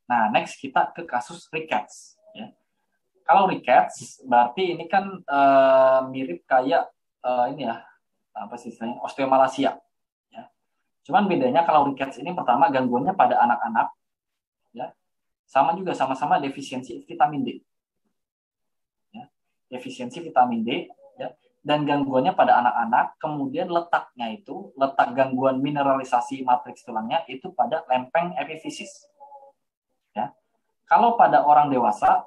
Nah, next kita ke kasus rickets. Ya. Kalau rickets, berarti ini kan mirip kayak ini ya, apa sih istilahnya, osteomalacia. Ya. Cuman bedanya kalau rickets ini pertama gangguannya pada anak-anak, ya, sama juga sama-sama defisiensi vitamin D. Ya. Defisiensi vitamin D, ya, dan gangguannya pada anak-anak, kemudian letak gangguan mineralisasi matriks tulangnya itu pada lempeng epifisis. Ya. Kalau pada orang dewasa,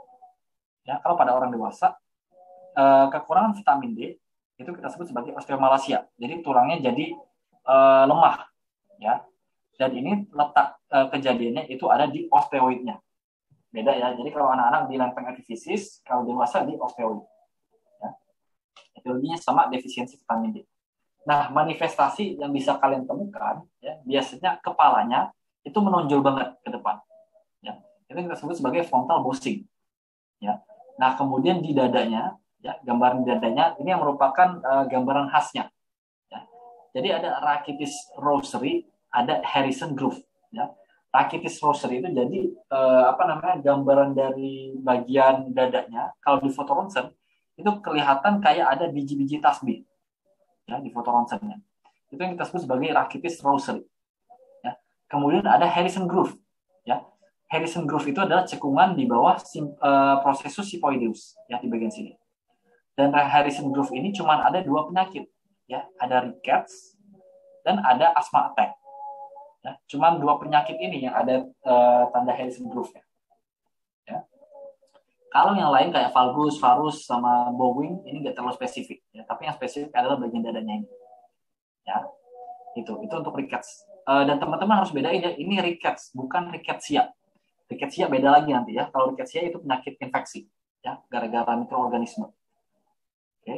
kekurangan vitamin D itu kita sebut sebagai osteomalacia. Jadi tulangnya jadi lemah, ya. Dan ini letak kejadiannya itu ada di osteoidnya. Beda ya. Jadi kalau anak-anak di lempeng epifisis, kalau dewasa di osteoid. Ya. Etiologinya sama, defisiensi vitamin D. Nah, manifestasi yang bisa kalian temukan, ya, biasanya kepalanya itu menonjol banget ke depan. Ya. Itu kita sebut sebagai frontal bossing. Ya. Nah, kemudian di dadanya, ya, gambaran di dadanya ini yang merupakan gambaran khasnya. Ya. Jadi ada rachitis rosary, ada Harrison groove. Ya. Rachitis rosary itu jadi gambaran dari bagian dadanya. Kalau di foto ronsen itu kelihatan kayak ada biji-biji tasbih, ya, di foto ronsennya. Itu yang kita sebut sebagai rachitis rosary. Ya. Kemudian ada Harrison groove. Ya. Harrison groove itu adalah cekungan di bawah processus sipoideus, ya, di bagian sini. Dan Harrison groove ini cuma ada 2 penyakit, ya, ada rickets dan ada asthma attack. Ya, cuma 2 penyakit ini yang ada tanda Harrison groove, ya. Ya. Kalau yang lain kayak valgus, varus, sama bowing ini nggak terlalu spesifik, ya. Tapi yang spesifik adalah bagian dadanya ini. Ya, itu untuk rickets. Dan teman-teman harus bedain ya, ini rickets bukan rickettsia. Rickettsia beda lagi nanti ya. Kalau rickettsia itu penyakit infeksi, ya, gara-gara mikroorganisme. Oke.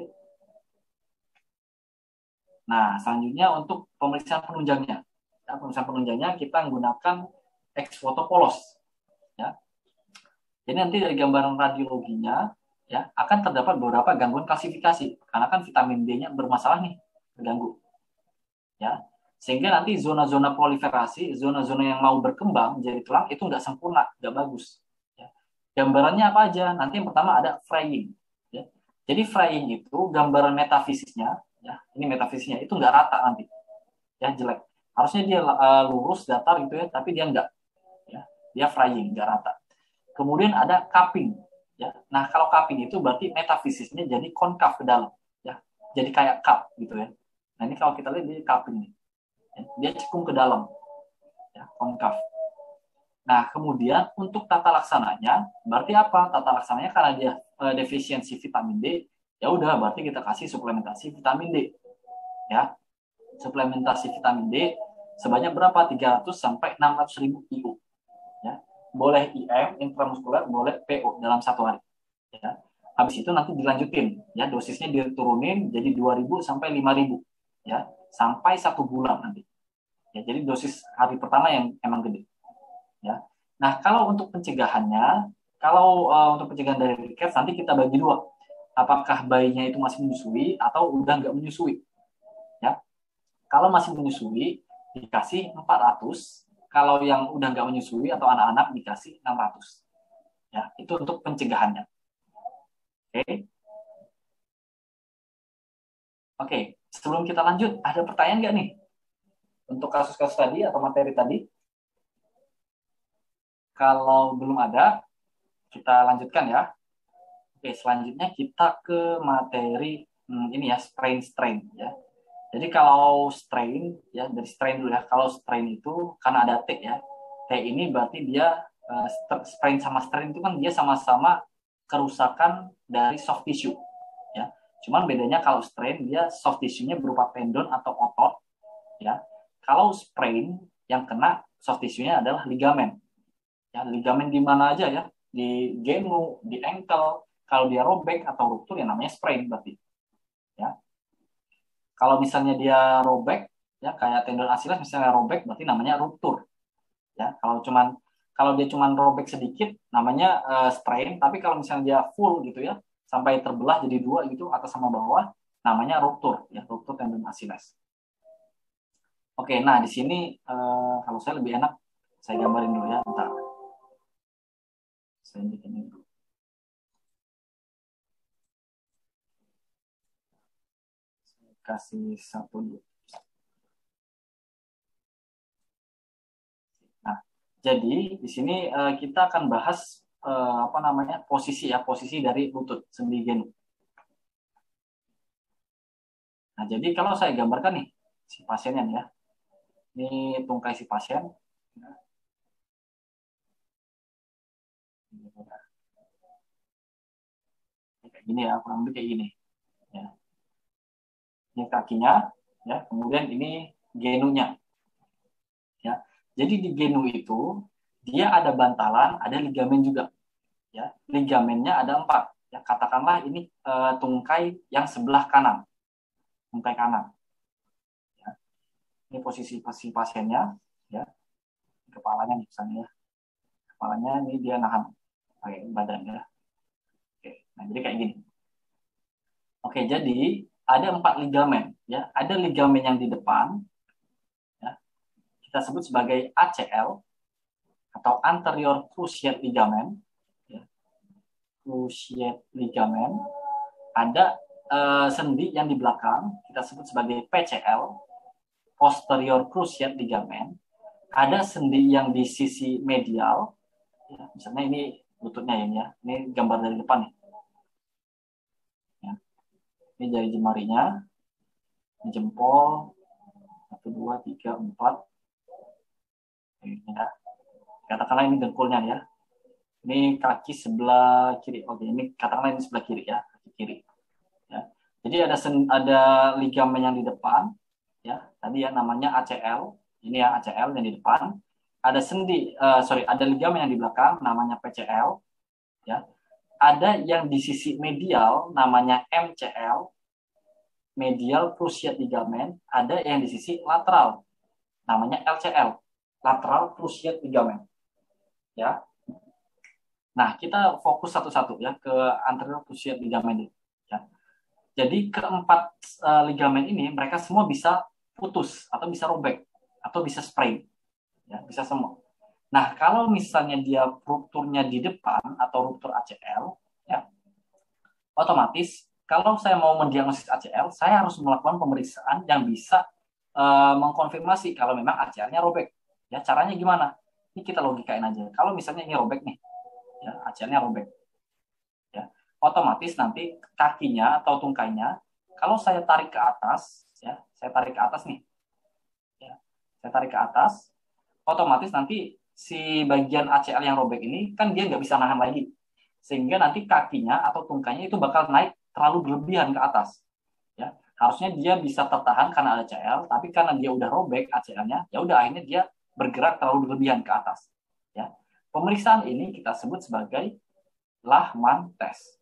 Nah, selanjutnya untuk pemeriksaan penunjangnya. Ya, pemeriksaan penunjangnya kita menggunakan ex foto polos. Ya. Jadi nanti dari gambaran radiologinya, ya, akan terdapat beberapa gangguan klasifikasi karena kan vitamin D-nya bermasalah nih, terganggu. Ya. Sehingga nanti zona-zona proliferasi, zona-zona yang mau berkembang jadi tulang itu nggak sempurna, nggak bagus. Ya. Gambarannya apa aja? Nanti yang pertama ada fraying. Ya. Jadi fraying itu gambaran metafisisnya, ya, ini metafisisnya itu nggak rata nanti, ya, jelek. Harusnya dia lurus, datar gitu ya, tapi dia nggak, ya, dia fraying, nggak rata. Kemudian ada cupping, ya. Nah kalau cupping itu berarti metafisisnya jadi konkav ke dalam, ya, jadi kayak cup gitu ya. Nah ini kalau kita lihat dia cupping nih. Dia cekung ke dalam, ya, konkav. Nah, kemudian untuk tata laksananya, berarti apa? Tata laksananya karena dia defisiensi vitamin D, ya udah berarti kita kasih suplementasi vitamin D. Ya. Suplementasi vitamin D sebanyak berapa? 300 sampai 600 ribu IU. Ya. Boleh IM, intramuskuler, boleh PO dalam 1 hari. Ya. Habis itu nanti dilanjutin, ya, dosisnya diturunin jadi 2.000 sampai 5.000, ya, sampai 1 bulan nanti. Ya, jadi dosis hari pertama yang emang gede. Ya. Nah, kalau untuk pencegahannya, untuk pencegahan dari rickets nanti kita bagi 2. Apakah bayinya itu masih menyusui atau udah nggak menyusui? Ya. Kalau masih menyusui dikasih 400, kalau yang udah nggak menyusui atau anak-anak dikasih 600. Ya, itu untuk pencegahannya. Oke. Oke, sebelum kita lanjut, ada pertanyaan nggak nih? Untuk kasus-kasus tadi atau materi tadi? Kalau belum ada, kita lanjutkan ya. Oke, selanjutnya kita ke materi ini ya, strain ya. Jadi kalau strain ya, dari strain dulu ya. Kalau strain itu karena ada T ya. T ini berarti dia strain sama strain itu kan dia sama-sama kerusakan dari soft tissue ya. Cuman bedanya kalau strain dia soft tissue-nya berupa tendon atau otot ya. Kalau sprain yang kena soft tissue-nya adalah ligamen. Ya, ligamen di mana aja ya, di genu, di ankle. Kalau dia robek atau ruptur ya namanya sprain berarti. Ya. Kalau misalnya dia robek ya kayak tendon Achilles misalnya robek berarti namanya ruptur. Ya, kalau dia cuman robek sedikit namanya sprain, tapi kalau misalnya dia full gitu ya sampai terbelah jadi 2 gitu atas sama bawah namanya ruptur ya, ruptur tendon Achilles. Oke, nah di sini kalau saya lebih enak saya gambarin dulu ya, bentar. Saya bikin ini dulu. Saya kasih satu dulu. Nah, jadi di sini kita akan bahas apa namanya posisi dari lutut sendi genu. Nah, jadi kalau saya gambarkan nih si pasiennya nih ya, ini tungkai si pasien. Nah, kayak gini ya, kurang lebih kayak gini. Ya. Ini kakinya, ya. Kemudian ini genunya, ya. Jadi di genu itu dia ada bantalan, ada ligamen juga, ya. Ligamennya ada 4. Ya, katakanlah ini tungkai yang sebelah kanan, tungkai kanan. Ya. Ini posisi pasiennya, ya. Kepalanya nih misalnya, ya. Kepalanya ini dia nahan pakai badannya. Oke, nah jadi kayak gini. Oke, jadi ada 4 ligamen, ya. Ada ligamen yang di depan, ya. Kita sebut sebagai ACL atau anterior cruciate ligament, ya. Cruciate ligament. Ada sendi yang di belakang, kita sebut sebagai PCL, posterior cruciate ligament. Ada sendi yang di sisi medial, ya. Misalnya ini lututnya ini ya. Ini gambar dari depan nih. Ya. Ini jari jemarinya, ini jempol, 1, 2, 3, 4. Ini ya. Katakanlah ini dengkulnya ya. Ini kaki sebelah kiri. Oke, ini katakanlah ini sebelah kiri ya, kaki kiri. Ya. Jadi ada ligamen yang di depan, ya. Tadi ya namanya ACL. Ini ya ACL yang di depan. Ada ada ligamen yang di belakang, namanya PCL. Ya. Ada yang di sisi medial, namanya MCL, medial cruciate ligament. Ada yang di sisi lateral, namanya LCL, lateral cruciate ligament. Ya. Nah, kita fokus satu-satu ya ke anterior cruciate ligament ini. Ya. Jadi keempat ligamen ini mereka semua bisa putus atau bisa robek atau bisa sprain, ya bisa semua. Nah, kalau misalnya dia rupturnya di depan atau ruptur ACL, ya otomatis kalau saya mau mendiagnosis ACL, saya harus melakukan pemeriksaan yang bisa mengkonfirmasi kalau memang ACL-nya robek. Ya, caranya gimana? Ini kita logikain aja. Kalau misalnya ini robek nih, ya ACL-nya robek, ya otomatis nanti kakinya atau tungkainya kalau saya tarik ke atas, ya saya tarik ke atas nih, ya saya tarik ke atas, otomatis nanti si bagian ACL yang robek ini kan dia nggak bisa nahan lagi, sehingga nanti kakinya atau tungkainya itu bakal naik terlalu berlebihan ke atas, ya harusnya dia bisa tertahan karena ada ACL, tapi karena dia udah robek ACL-nya, ya udah akhirnya dia bergerak terlalu berlebihan ke atas, ya pemeriksaan ini kita sebut sebagai Lachman test.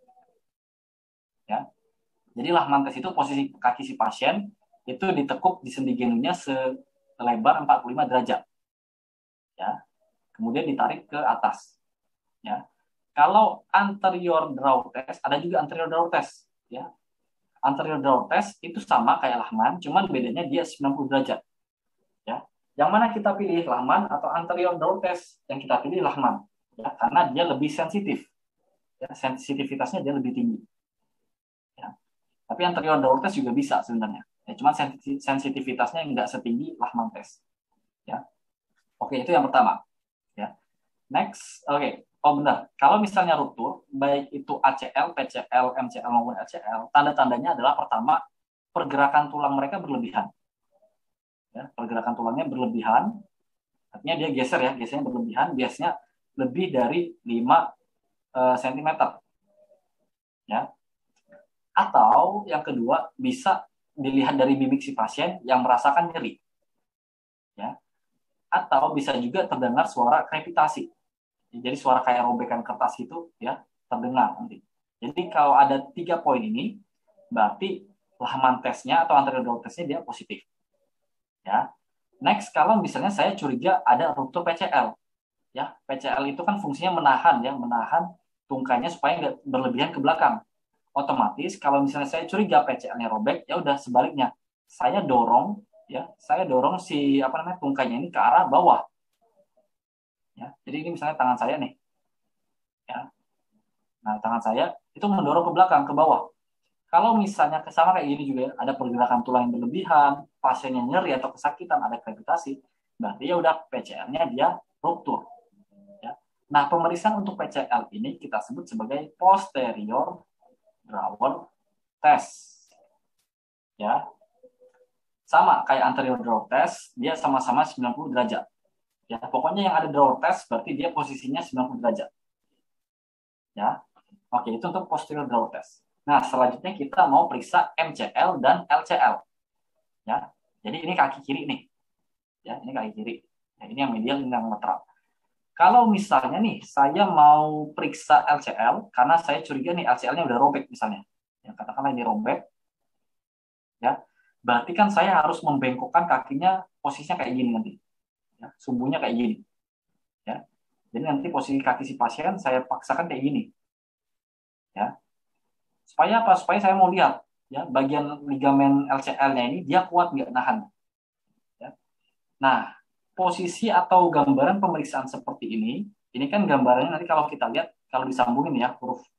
Ya. Jadi Lachman test itu posisi kaki si pasien itu ditekuk di sendi genunya selebar 45 derajat. Ya. Kemudian ditarik ke atas. Ya. Kalau anterior draw test, ada juga anterior draw test. Ya. Anterior draw test itu sama kayak Lachman, cuman bedanya dia 90 derajat. Ya. Yang mana kita pilih, Lachman atau anterior draw test? Yang kita pilih Lachman. Ya, karena dia lebih sensitif. Ya, sensitivitasnya dia lebih tinggi. Ya. Tapi anterior draw test juga bisa sebenarnya. Ya, cuma sensitivitasnya nggak setinggi Lachman test. Ya. Oke, itu yang pertama. Ya. Next, oke. Oh benar, kalau misalnya ruptur, baik itu ACL, PCL, MCL maupun LCL, tanda-tandanya adalah pertama, pergerakan tulang mereka berlebihan. Ya, pergerakan tulangnya berlebihan, artinya dia geser ya, gesernya berlebihan, biasanya lebih dari 5 cm. Ya. Atau yang kedua, bisa dilihat dari mimik si pasien yang merasakan nyeri. Ya. Atau bisa juga terdengar suara krepitasi. Jadi suara kayak robekan kertas itu ya terdengar nanti. Jadi kalau ada 3 poin ini, berarti Lachman testnya atau anterior draw testnya dia positif. Ya. Next, kalau misalnya saya curiga ada ruptur PCL, ya PCL itu kan fungsinya menahan ya, menahan tungkainya supaya nggak berlebihan ke belakang. Otomatis kalau misalnya saya curiga PCL-nya robek, ya udah sebaliknya, saya dorong si tungkainya ini ke arah bawah. Ya, jadi ini misalnya tangan saya nih. ya. Nah, tangan saya itu mendorong ke belakang, ke bawah. Kalau misalnya sama kayak gini juga, ada pergerakan tulang yang berlebihan, pasiennya nyeri atau kesakitan, ada gravitasi, berarti ya udah PCL-nya dia ruptur. Ya. Nah, pemeriksaan untuk PCL ini kita sebut sebagai posterior drawer test. Ya. Sama kayak anterior drawer test, dia sama-sama 90 derajat. Ya, pokoknya yang ada drawer test berarti dia posisinya 90 derajat. Ya. Oke, itu untuk posterior drawer test. Nah, selanjutnya kita mau periksa MCL dan LCL. Ya. Jadi ini kaki kiri nih. Ya, ini kaki kiri. Ya, ini yang medial, ini yang lateral. Kalau misalnya nih, saya mau periksa LCL, karena saya curiga nih LCL-nya udah robek misalnya. Ya, katakanlah ini robek. Ya, berarti kan saya harus membengkokkan kakinya, posisinya kayak gini nanti. Ya, sumbunya kayak gini. Ya. Jadi nanti posisi kaki si pasien saya paksakan kayak gini. Ya. Supaya apa? Supaya saya mau lihat ya bagian ligamen LCL-nya ini dia kuat nggak nahan. Ya. Nah, posisi atau gambaran pemeriksaan seperti ini kan gambarannya nanti kalau kita lihat kalau disambungin ya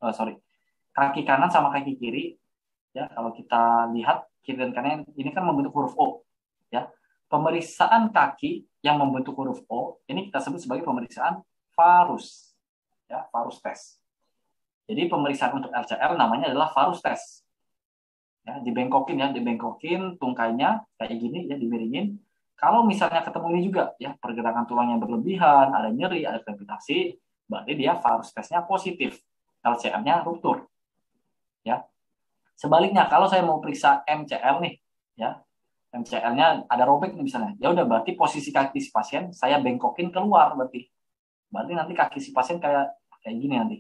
kaki kanan sama kaki kiri ya kalau kita lihat kiri dan kanan ini kan membentuk huruf O ya. Pemeriksaan kaki yang membentuk huruf O ini kita sebut sebagai pemeriksaan varus ya, varus test. Jadi pemeriksaan untuk LCL namanya adalah varus test. Ya, dibengkokin tungkainya kayak gini ya, dimiringin. Kalau misalnya ketemu ini juga ya, pergerakan tulang yang berlebihan, ada nyeri, ada gravitasi, berarti dia varus testnya positif. LCL-nya ruptur. Ya. Sebaliknya kalau saya mau periksa MCL nih, ya. MCL-nya ada robek nih misalnya. Ya udah berarti posisi kaki si pasien saya bengkokin keluar berarti. Berarti nanti kaki si pasien kayak gini nanti.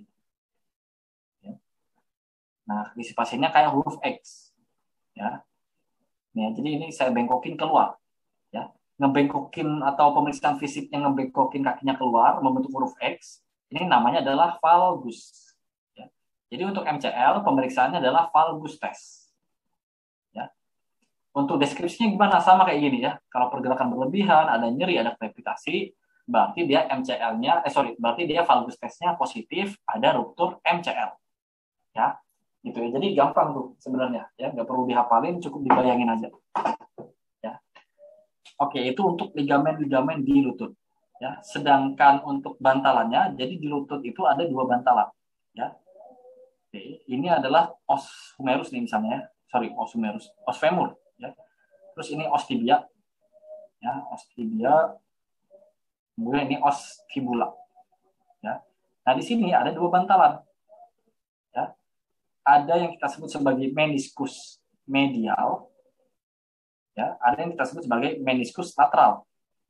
Nah, kaki si pasiennya kayak huruf X. Ya. Nih, jadi ini saya bengkokin keluar. Ya. Ngebengkokin atau pemeriksaan fisik yang ngebengkokin kakinya keluar membentuk huruf X, ini namanya adalah valgus. Ya. Jadi untuk MCL pemeriksaannya adalah valgus test. Ya. Untuk deskripsinya gimana? Sama kayak gini ya. Kalau pergerakan berlebihan, ada nyeri, ada gravitasi, berarti dia MCL-nya, berarti dia valgus testnya positif, ada ruptur MCL. Ya. Gitu ya. Jadi gampang tuh sebenarnya ya, nggak perlu dihafalin, cukup dibayangin aja. Ya. Oke, itu untuk ligamen-ligamen di lutut. Ya, sedangkan untuk bantalannya, jadi di lutut itu ada dua bantalan. Ya. Oke, ini adalah os humerus nih misalnya, os humerus, os femur. Ya. Terus ini os tibia, ya, os tibia. Kemudian ini os fibula. Ya. Nah di sini ada dua bantalan. Ya. Ada yang kita sebut sebagai meniskus medial, ya, ada yang kita sebut sebagai meniskus lateral.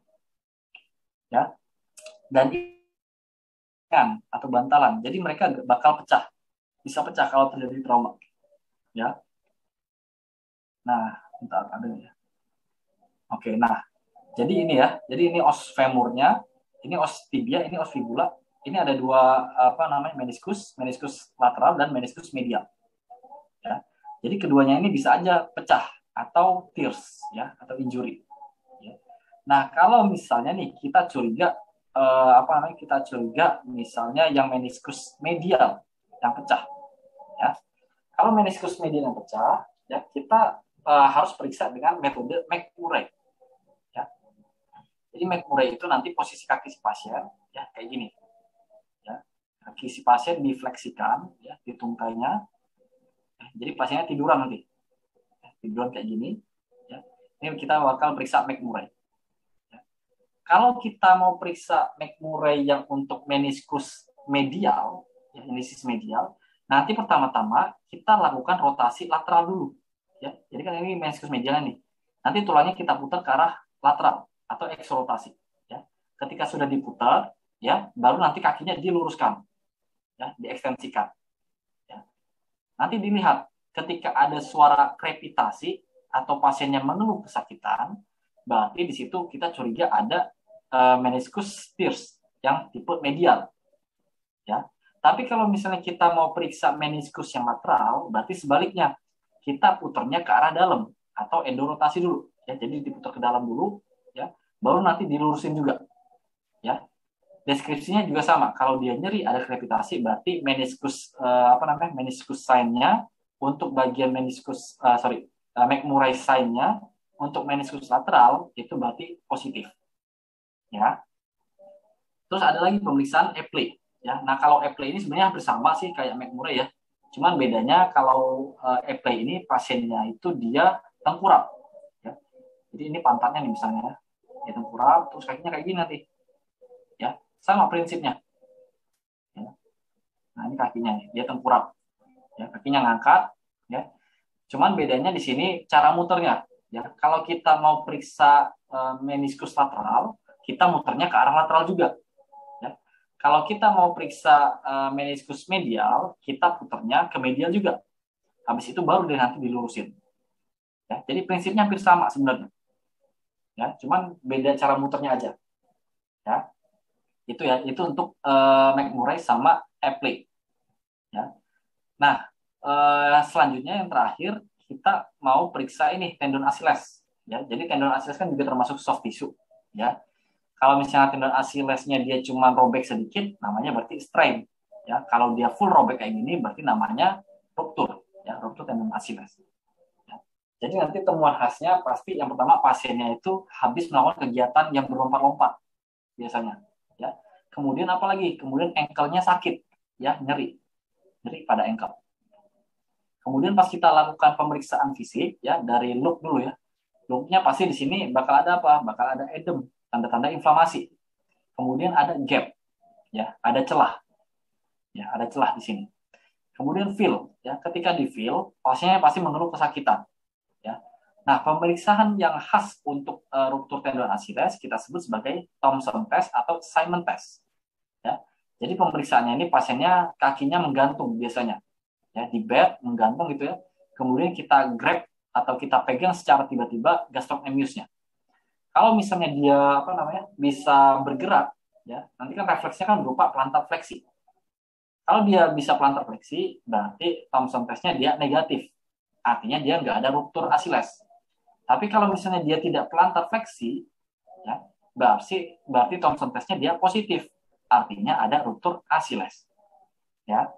Ya. Dan atau bantalan. Jadi mereka bakal pecah. Bisa pecah kalau terjadi trauma. Ya. Nah, bentar ada ya. Oke, nah. Jadi ini ya. Jadi ini os femurnya, ini os tibia, ini os fibula. Ini ada dua meniskus lateral dan meniskus medial. Ya. Jadi keduanya ini bisa aja pecah atau tears ya, atau injury. Ya. Nah, kalau misalnya nih kita curiga kita curiga misalnya yang meniskus medial yang pecah ya. Kalau meniskus medial yang pecah ya kita harus periksa dengan metode McMurray ya. Jadi McMurray itu nanti posisi kaki si pasien ya kayak gini ya. Kaki si pasien difleksikan ya di tungkainya. Jadi pasiennya tiduran nanti. Tiduran kayak gini ya. Ini kita bakal periksa McMurray. Kalau kita mau periksa McMurray yang untuk meniskus medial, ya, meniskus medial, nanti pertama-tama kita lakukan rotasi lateral dulu. Ya. Jadi kan ini meniskus medial nih. Nanti tulangnya kita putar ke arah lateral atau eksrotasi. Ya. Ketika sudah diputar, ya, baru nanti kakinya diluruskan, ya, diekstensikan. Ya. Nanti dilihat ketika ada suara krepitasi atau pasiennya mengeluh kesakitan, berarti di situ kita curiga ada meniskus tears yang tipe medial. Ya. Tapi kalau misalnya kita mau periksa meniskus yang lateral, berarti sebaliknya. Kita putarnya ke arah dalam atau endorotasi dulu. Ya. Jadi diputar ke dalam dulu, ya. Baru nanti dilurusin juga. Ya. Deskripsinya juga sama. Kalau dia nyeri ada krepitasi, berarti meniskus meniskus sign-nya untuk bagian meniskus McMurray sign-nya untuk meniskus lateral itu berarti positif. Ya. Terus ada lagi pemeriksaan Epley. Ya. Nah, kalau Epley ini sebenarnya hampir sama sih kayak McMurray ya. Cuman bedanya kalau Epley ini pasiennya itu dia tengkurap. Ya. Jadi ini pantatnya nih misalnya. Dia tengkurap, terus kakinya kayak gini nanti. Ya, sama prinsipnya. Ya. Nah, ini kakinya nih, dia tengkurap. Ya, kakinya ngangkat. Ya. Cuman bedanya di sini cara muternya. Ya, kalau kita mau periksa meniskus lateral, kita muternya ke arah lateral juga. Ya. Kalau kita mau periksa meniskus medial, kita putarnya ke medial juga. Habis itu baru dia nanti dilurusin. Ya, jadi prinsipnya hampir sama sebenarnya. Ya, cuman beda cara muternya aja. Ya, itu untuk McMurray sama Epley. Ya. Nah, selanjutnya yang terakhir kita mau periksa ini tendon Achilles. Ya, jadi tendon Achilles kan juga termasuk soft tissue. Ya, kalau misalnya tendon Achillesnya dia cuma robek sedikit, namanya berarti strain. Ya, kalau dia full robek kayak gini, berarti namanya ruptur. Ya, ruptur tendon Achilles. Ya. Jadi nanti temuan khasnya pasti yang pertama pasiennya itu habis melakukan kegiatan yang berlompat-lompat biasanya. Ya. Kemudian apa lagi? Kemudian ankle-nya sakit, ya nyeri pada ankle. Kemudian pas kita lakukan pemeriksaan fisik, ya dari look dulu ya. Looknya pasti di sini bakal ada apa? Bakal ada edem, tanda-tanda inflamasi. Kemudian ada gap, ya, ada celah, ya, ada celah di sini. Kemudian feel, ya, ketika di feel, pasiennya pasti mengeluh kesakitan, ya. Nah, pemeriksaan yang khas untuk ruptur tendon Achilles kita sebut sebagai Thompson test atau Simon test, ya. Jadi pemeriksaannya ini pasiennya kakinya menggantung biasanya, ya, di bed menggantung gitu ya. Kemudian kita grab atau kita pegang secara tiba-tiba gastrocnemiusnya. Kalau misalnya dia bisa bergerak, ya nanti kan refleksnya kan berupa plantar fleksi. Kalau dia bisa plantar fleksi, berarti Thompson testnya dia negatif, artinya dia nggak ada ruptur Achilles. Tapi kalau misalnya dia tidak plantar fleksi, ya berarti Thompson testnya dia positif, artinya ada ruptur Achilles. Ya.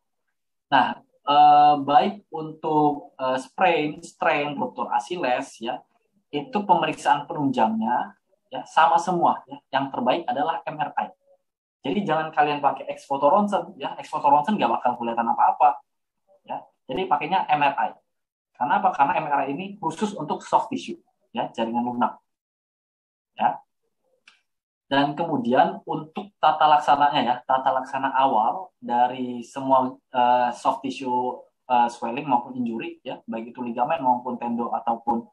Nah, baik untuk strain, ruptur Achilles, ya itu pemeriksaan penunjangnya ya sama semua ya. Yang terbaik adalah MRI. Jadi jangan kalian pakai X foto ronsen ya. X foto ronsen nggak bakal kelihatan apa-apa ya. Jadi pakainya MRI. Karena apa? Karena MRI ini khusus untuk soft tissue ya, jaringan lunak. Ya. Dan kemudian untuk tata laksananya ya, tata laksana awal dari semua soft tissue swelling maupun injury ya, baik itu ligamen maupun tendon ataupun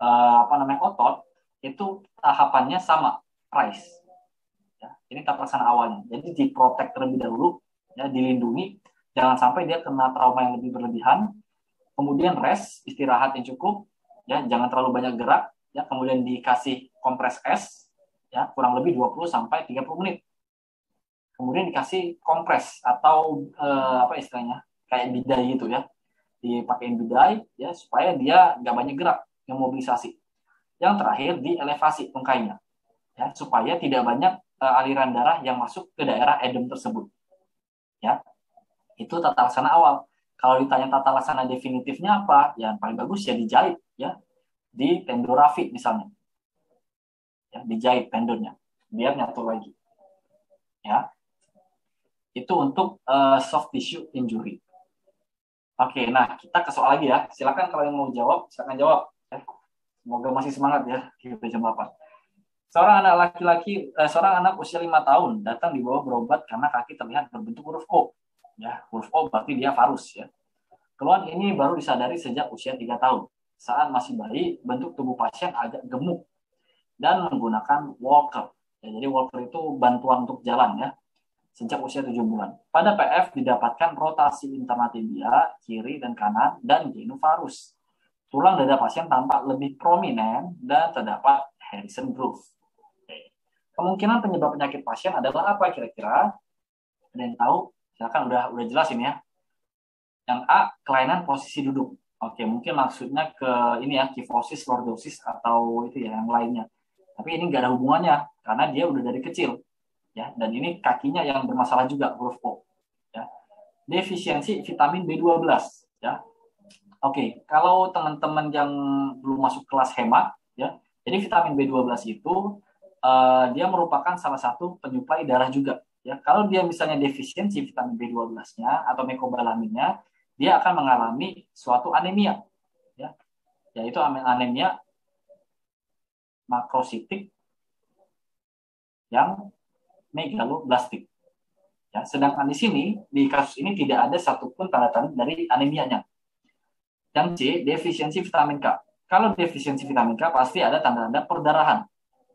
otot, itu tahapannya sama, price. Ya, ini tata laksana awalnya. Jadi diprotek terlebih dahulu, ya, dilindungi, jangan sampai dia kena trauma yang lebih berlebihan. Kemudian rest, istirahat yang cukup, ya, jangan terlalu banyak gerak, ya, kemudian dikasih kompres es, ya, kurang lebih 20 sampai 30 menit. Kemudian dikasih kompres atau istilahnya kayak bidai gitu ya. Dipakein bidai ya supaya dia nggak banyak gerak, yang mobilisasi. Yang terakhir di elevasi tungkainya, ya, supaya tidak banyak aliran darah yang masuk ke daerah edem tersebut. Ya, itu tata laksana awal. Kalau ditanya tata laksana definitifnya apa, yang paling bagus ya dijahit, ya, di tendorafi misalnya, ya, dijahit tendonnya biar nyatu lagi. Ya, itu untuk soft tissue injury. Oke, nah kita ke soal lagi ya. Silakan kalau yang mau jawab, silakan jawab. Ya. Semoga masih semangat ya. Kita jam 8. Seorang anak usia 5 tahun datang dibawa berobat karena kaki terlihat berbentuk huruf O. Ya, huruf O berarti dia varus ya. Keluhan ini baru disadari sejak usia 3 tahun. Saat masih bayi, bentuk tubuh pasien agak gemuk dan menggunakan walker. Ya, jadi walker itu bantuan untuk jalan ya. Sejak usia 7 bulan. Pada PF didapatkan rotasi internal tibia, kiri dan kanan, dan genu-varus. Tulang dada pasien tampak lebih prominent dan terdapat Harrison groove. Kemungkinan penyebab penyakit pasien adalah apa kira-kira? Ada yang tahu? Silakan, udah jelas ini ya. Yang A, kelainan posisi duduk. Oke, mungkin maksudnya ke ini ya, kifosis, lordosis atau itu ya yang lainnya. Tapi ini nggak ada hubungannya karena dia udah dari kecil. ya, dan ini kakinya yang bermasalah juga, huruf O, ya. Defisiensi vitamin B12, ya. Oke, kalau teman-teman yang belum masuk kelas hemat, ya, jadi vitamin B12 itu dia merupakan salah satu penyuplai darah juga. Ya, kalau dia misalnya defisiensi vitamin B12-nya atau mekobalaminnya, dia akan mengalami suatu anemia, ya, yaitu anemia makrositik yang megaloblastik. Ya, sedangkan di sini di kasus ini tidak ada satupun tanda-tanda dari anemianya. Yang C, defisiensi vitamin K. Kalau defisiensi vitamin K pasti ada tanda-tanda perdarahan.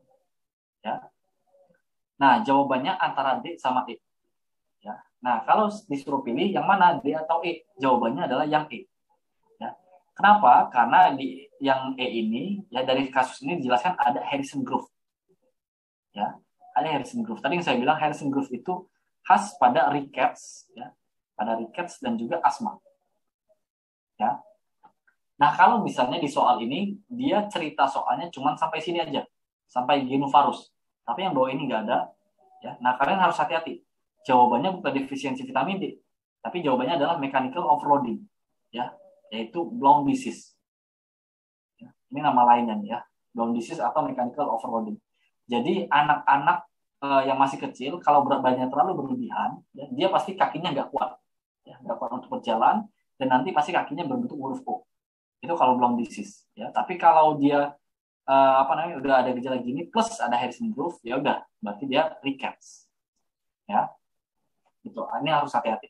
Ya. Nah, jawabannya antara D sama E. Ya. Nah, kalau disuruh pilih yang mana, D atau E? Jawabannya adalah yang E. Ya. Kenapa? Karena di yang E ini, ya dari kasus ini dijelaskan ada Harrison Groove. Ya, ada Harrison Groove. Tadi yang saya bilang Harrison Groove itu khas pada rickets, ya, pada rickets dan juga asma. Ya. Nah, kalau misalnya di soal ini, dia cerita soalnya cuma sampai sini aja. Sampai genovarus. Tapi yang bawah ini nggak ada. Ya. Nah, kalian harus hati-hati. Jawabannya bukan defisiensi vitamin D. Tapi jawabannya adalah mechanical overloading. Ya, yaitu Blount disease. Ya. Ini nama lainnya ya. Blount disease atau mechanical overloading. Jadi, anak-anak yang masih kecil, kalau berat badannya terlalu berlebihan, ya, dia pasti kakinya nggak kuat. Ya, nggak kuat untuk berjalan. Dan nanti pasti kakinya berbentuk huruf O. Itu kalau belum disease, ya. Tapi kalau dia udah ada gejala gini plus ada Harrison Groove, ya udah berarti dia rickets, ya. Itu ini harus hati-hati.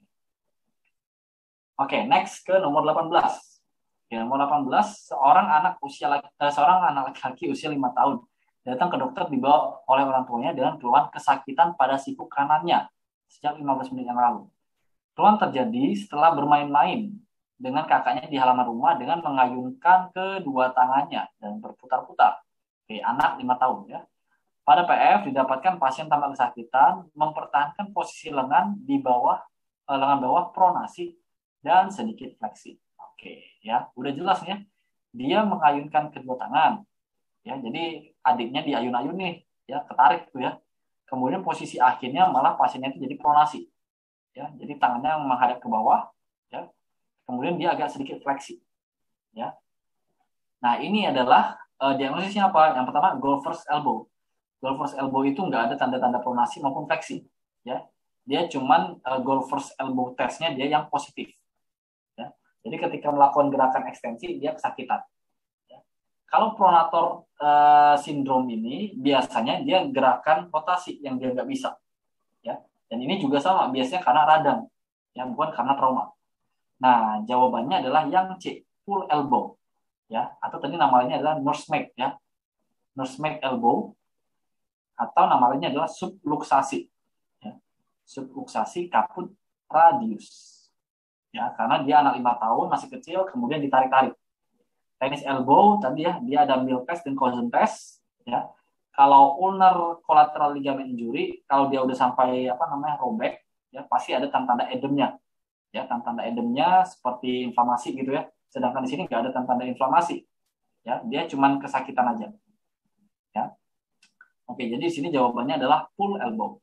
Oke, next ke nomor 18. Oke, nomor 18, seorang anak laki-laki usia 5 tahun datang ke dokter dibawa oleh orang tuanya dengan keluhan kesakitan pada siku kanannya sejak 15 menit yang lalu. Keluhan terjadi setelah bermain-main dengan kakaknya di halaman rumah dengan mengayunkan kedua tangannya dan berputar-putar. Oke, anak 5 tahun ya. Pada PF didapatkan pasien tanpa kesakitan mempertahankan posisi lengan di bawah lengan bawah pronasi dan sedikit fleksi. Oke, ya, udah jelas ya. Dia mengayunkan kedua tangan. Ya, jadi adiknya diayun-ayun nih, ya, ketarik tuh ya. Kemudian posisi akhirnya malah pasiennya itu jadi pronasi. Ya, jadi tangannya menghadap ke bawah, ya. Kemudian dia agak sedikit fleksi, ya. Nah, ini adalah diagnosisnya apa? Yang pertama, golfer's elbow. Golfer's elbow itu nggak ada tanda-tanda pronasi maupun fleksi, ya. Dia cuman golfer's elbow testnya dia yang positif, ya. Jadi ketika melakukan gerakan ekstensi dia kesakitan. Ya. Kalau pronator sindrom ini biasanya dia gerakan rotasi yang dia nggak bisa, ya. Dan ini juga sama biasanya karena radang, ya, bukan karena trauma. Nah, jawabannya adalah yang C, full elbow, ya, atau tadi nama lainnya adalah nursemaid, ya, nursemaid elbow, atau nama lainnya adalah subluxasi, ya, subluxasi kaput radius, ya, karena dia anak 5 tahun masih kecil, kemudian ditarik-tarik. Tenis elbow tadi ya, dia ada Miltest dan Cozen test, ya. Kalau ulnar collateral ligament injury, kalau dia udah sampai robek, ya, pasti ada tanda-tanda edemnya. Ya, tanda-tanda edemnya seperti inflamasi gitu ya. Sedangkan di sini nggak ada tanda-tanda inflamasi. Ya, dia cuma kesakitan aja. Ya. Oke, jadi di sini jawabannya adalah full elbow.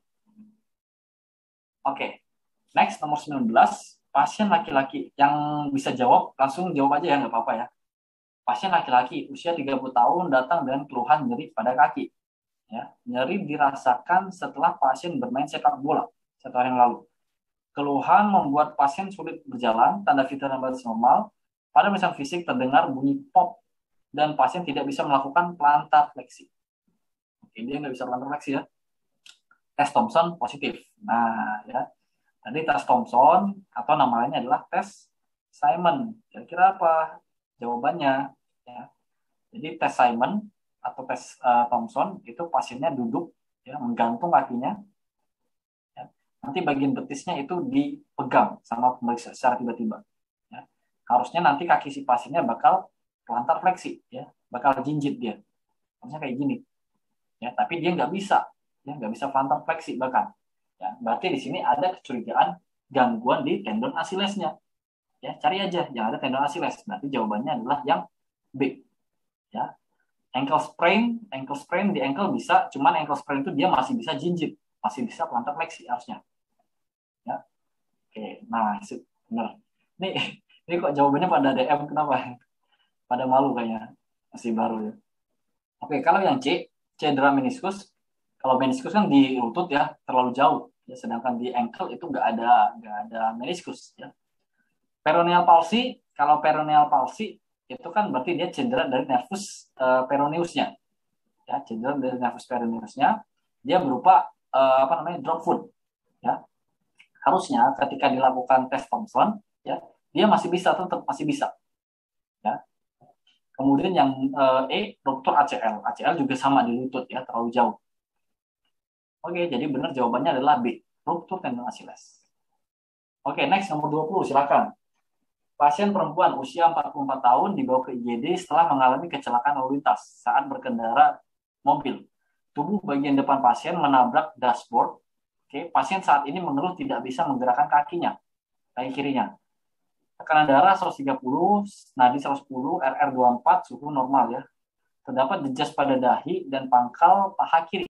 Oke. Next nomor 19, pasien laki-laki yang bisa jawab langsung jawab aja ya, nggak apa-apa ya. Pasien laki-laki usia 30 tahun datang dengan keluhan nyeri pada kaki. Ya, nyeri dirasakan setelah pasien bermain sepak bola 1 hari yang lalu. Keluhan membuat pasien sulit berjalan, tanda vital batas normal. Pada pemeriksaan fisik terdengar bunyi pop dan pasien tidak bisa melakukan plantar fleksi. Oke, dia nggak bisa plantar fleksi ya. Tes Thompson positif. Nah, ya. Tadi tes Thompson atau nama lainnya adalah tes Simon. Kira-kira apa jawabannya? Ya. Jadi tes Simon atau tes Thompson itu pasiennya duduk, ya, menggantung kakinya. Ya. Nanti bagian betisnya itu dipegang sama pemeriksa secara tiba-tiba. Ya. Harusnya nanti kaki si pasiennya bakal plantar fleksi, ya, bakal jinjit dia. Harusnya kayak gini. Ya, tapi dia nggak bisa, ya, nggak bisa plantar fleksi bahkan. Ya, berarti di sini ada kecurigaan gangguan di tendon Achillesnya. Ya, cari aja yang ada tendon Achilles. Berarti jawabannya adalah yang B. Ya. Ankle sprain di ankle bisa, cuman ankle sprain itu dia masih bisa jinjit. masih bisa pelantar fleksi harusnya. Ya, oke. Nah, benar. Ini ini kok jawabannya pada DM, kenapa? Pada malu kayaknya, masih baru ya. Oke, kalau yang C, cedera meniskus. Kalau meniskus kan di lutut ya, terlalu jauh. Ya, sedangkan di ankle itu nggak ada meniskus ya. Peroneal palsy, kalau peroneal palsy itu kan berarti dia cedera dari nervus peroneusnya. Ya, cedera dari nervus peroneusnya, dia berupa apa namanya drop foot. Ya, harusnya ketika dilakukan tes Thompson, ya dia masih bisa, tetap masih bisa. Ya. Kemudian yang ruptur ACL. ACL juga sama di lutut ya, terlalu jauh. Oke, jadi benar jawabannya adalah B, ruptur tendon Achilles. Oke, next nomor 20, silakan. Pasien perempuan usia 44 tahun dibawa ke IGD setelah mengalami kecelakaan lalu lintas saat berkendara mobil. Tubuh bagian depan pasien menabrak dashboard. Oke, pasien saat ini mengeluh tidak bisa menggerakkan kakinya, kaki kirinya. Tekanan darah 130, nadi 110, RR 24, suhu normal ya. Terdapat jejas pada dahi dan pangkal paha kiri.